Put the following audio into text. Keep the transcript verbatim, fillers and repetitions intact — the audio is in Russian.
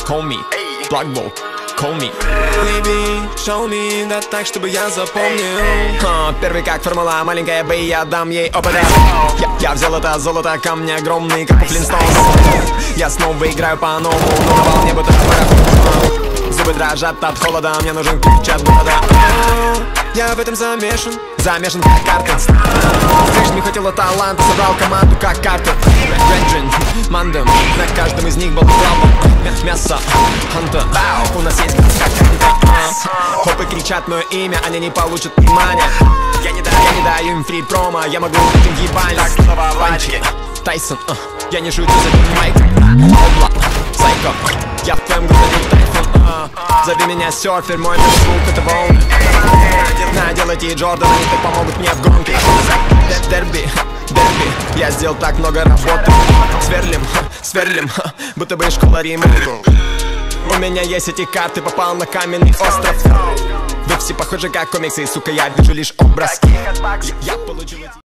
call me, Blackbolt, call me. Baby, show me, да так, чтобы я запомнил. uh, Первый как формула, маленькая бэй, я дам ей опыта. я, я взял это золото, камни огромные, как у Флинстоунс. Я снова играю по-новому, но на волне будто uh, зубы дрожат от холода, мне нужен ключ от города. Я в этом замешан, замешан как карты. Слышь, не хватило таланта, собрал команду как карты. Ренджин, Мандем, на каждом из них был главным. Мясо, Ханта, у нас есть как Ханта. Хопы кричат мое имя, они не получат внимания. Я не даю, я не даю им фри промо, я могу им ебать. Панчи, Тайсон, uh, я не шучу за этим майком. Обла, Сайко, я в твоем городе тайфун. uh, Зови меня серфер, мой звук это волны. Наделайте и Джордан, они так помогут мне в гонке. Дерби, дерби, я сделал так много работы. Сверлим, сверлим, будто бы школа Рима. У меня есть эти карты, попал на каменный остров. Вы все похожи как комиксы, сука, я вижу лишь образ. Я, я получил эти...